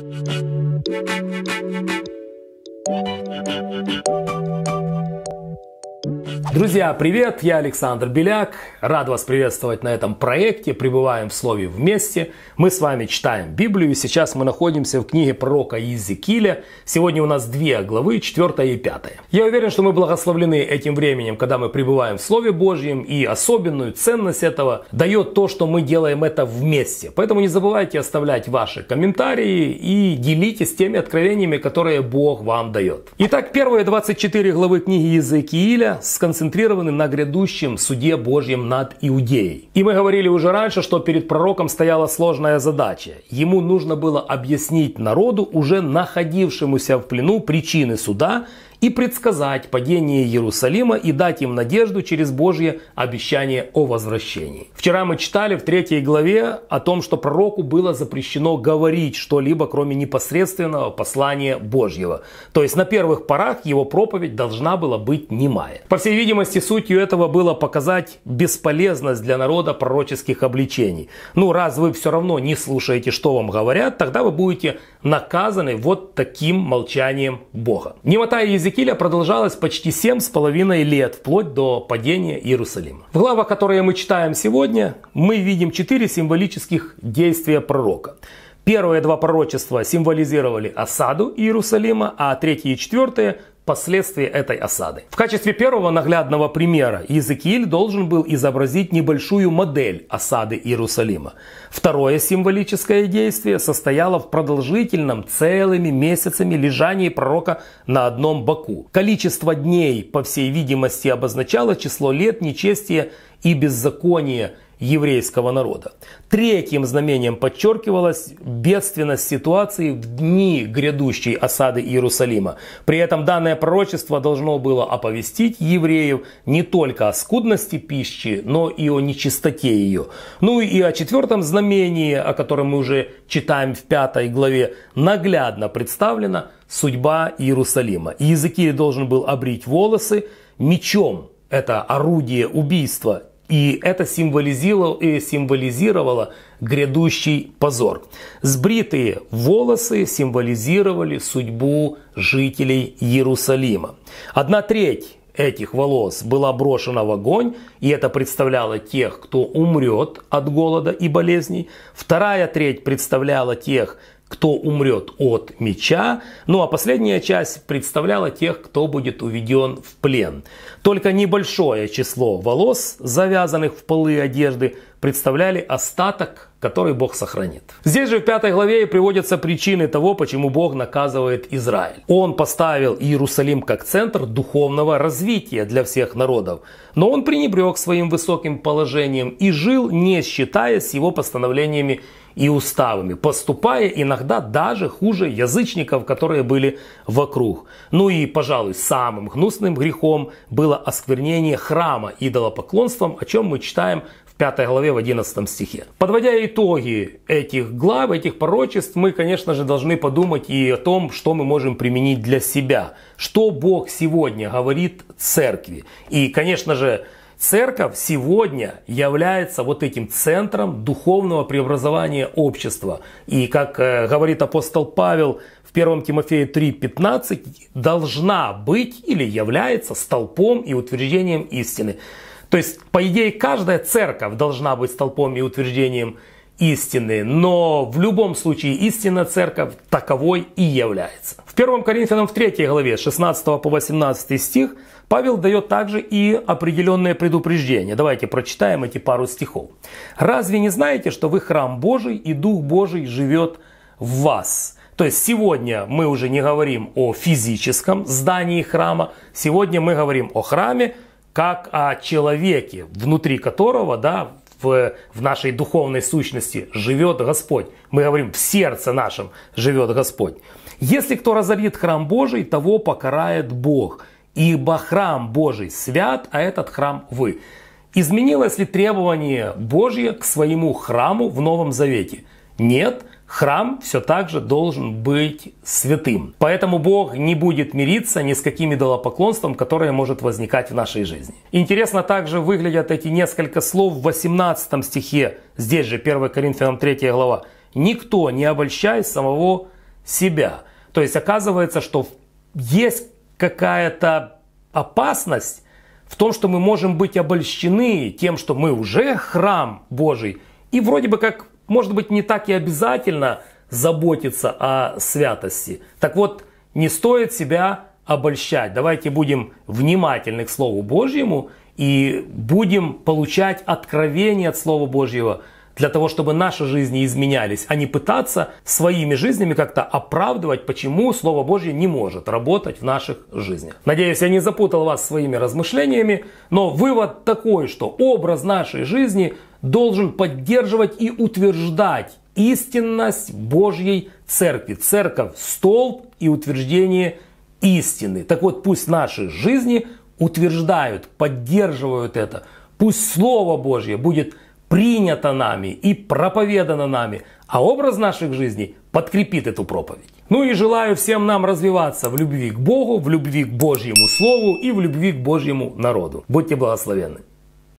Друзья, привет! Я Александр Беляк. Рад вас приветствовать на этом проекте. Пребываем в Слове вместе. Мы с вами читаем Библию. Сейчас мы находимся в книге пророка Иезекииля. Сегодня у нас 2 главы, 4 и 5. Я уверен, что мы благословлены этим временем, когда мы пребываем в Слове Божьем. И особенную ценность этого дает то, что мы делаем это вместе. Поэтому не забывайте оставлять ваши комментарии и делитесь теми откровениями, которые Бог вам дает. Итак, первые 24 главы книги Иезекииля сконцентрированы на грядущем суде Божьем над Иудеей. И мы говорили уже раньше, что перед пророком стояла сложная задача. Ему нужно было объяснить народу, уже находившемуся в плену, причины суда и предсказать падение Иерусалима и дать им надежду через Божье обещание о возвращении. Вчера мы читали в 3 главе о том, что пророку было запрещено говорить что-либо, кроме непосредственного послания Божьего. То есть на первых порах его проповедь должна была быть немая. По всей видимости, сутью этого было показать бесполезность для народа пророческих обличений. Раз вы все равно не слушаете, что вам говорят, тогда вы будете наказаны вот таким молчанием Бога. Немота Иезекииля продолжалась почти 7,5 лет, вплоть до падения Иерусалима. В главах, которые мы читаем сегодня, мы видим 4 символических действия пророка. Первые 2 пророчества символизировали осаду Иерусалима, а 3 и 4 последствия этой осады. В качестве первого наглядного примера Иезекииль должен был изобразить небольшую модель осады Иерусалима. Второе символическое действие состояло в продолжительном целыми месяцами лежании пророка на одном боку. Количество дней, по всей видимости, обозначало число лет нечестия и беззакония еврейского народа. Третьим знамением подчеркивалась бедственность ситуации в дни грядущей осады Иерусалима. При этом данное пророчество должно было оповестить евреев не только о скудности пищи, но и о нечистоте ее. И о 4 знамении, о котором мы уже читаем в 5 главе, наглядно представлена судьба Иерусалима. Иезекииль должен был обрить волосы мечом. Это орудие убийства. И это символизировало грядущий позор. Сбритые волосы символизировали судьбу жителей Иерусалима. 1/3 этих волос была брошена в огонь, и это представляло тех, кто умрет от голода и болезней. 2/3 представляла тех, кто умрет от меча, а последняя часть представляла тех, кто будет уведен в плен. Только небольшое число волос, завязанных в полы одежды, представляли остаток, который Бог сохранит. Здесь же в 5 главе и приводятся причины того, почему Бог наказывает Израиль. Он поставил Иерусалим как центр духовного развития для всех народов, но он пренебрег своим высоким положением и жил, не считаясь с его постановлениями и уставами, поступая иногда даже хуже язычников, которые были вокруг. И, пожалуй, самым гнусным грехом было осквернение храма идолопоклонством, о чем мы читаем в 5 главе в 11 стихе. Подводя итоги этих глав, этих пророчеств, мы, конечно же, должны подумать и о том, что мы можем применить для себя. Что Бог сегодня говорит церкви. И, конечно же, церковь сегодня является вот этим центром духовного преобразования общества. И, как говорит апостол Павел в 1 Тимофею 3:15, должна быть или является столпом и утверждением истины. То есть, по идее, каждая церковь должна быть столпом и утверждением истины, но в любом случае истинная церковь таковой и является. В 1 Коринфянам в 3 главе с 16 по 18 стих Павел дает также и определенное предупреждение. Давайте прочитаем эти пару стихов. «Разве не знаете, что вы храм Божий, и Дух Божий живет в вас?» То есть сегодня мы уже не говорим о физическом здании храма, сегодня мы говорим о храме как о человеке, внутри которого, в нашей духовной сущности живет Господь. Мы говорим, в сердце нашем живет Господь. «Если кто разорит храм Божий, того покарает Бог, ибо храм Божий свят, а этот храм вы». Изменилось ли требование Божье к своему храму в Новом Завете? Нет. Храм все так же должен быть святым. Поэтому Бог не будет мириться ни с каким идолопоклонством, которое может возникать в нашей жизни. Интересно также выглядят эти несколько слов в 18 стихе, здесь же 1 Коринфянам 3 глава. «Никто не обольщай самого себя. То есть оказывается, что есть какая-то опасность в том, что мы можем быть обольщены тем, что мы уже храм Божий. И вроде бы как, может быть, не так и обязательно заботиться о святости. Так вот, не стоит себя обольщать. Давайте будем внимательны к Слову Божьему и будем получать откровение от Слова Божьего для того, чтобы наши жизни изменялись, а не пытаться своими жизнями как-то оправдывать, почему Слово Божье не может работать в наших жизнях. Надеюсь, я не запутал вас своими размышлениями, но вывод такой, что образ нашей жизни должен поддерживать и утверждать истинность Божьей Церкви. Церковь – столб и утверждение истины. Так вот, пусть наши жизни утверждают, поддерживают это. Пусть Слово Божье будет принято нами и проповедано нами, а образ наших жизней подкрепит эту проповедь. Ну и желаю всем нам развиваться в любви к Богу, в любви к Божьему Слову и в любви к Божьему народу. Будьте благословенны.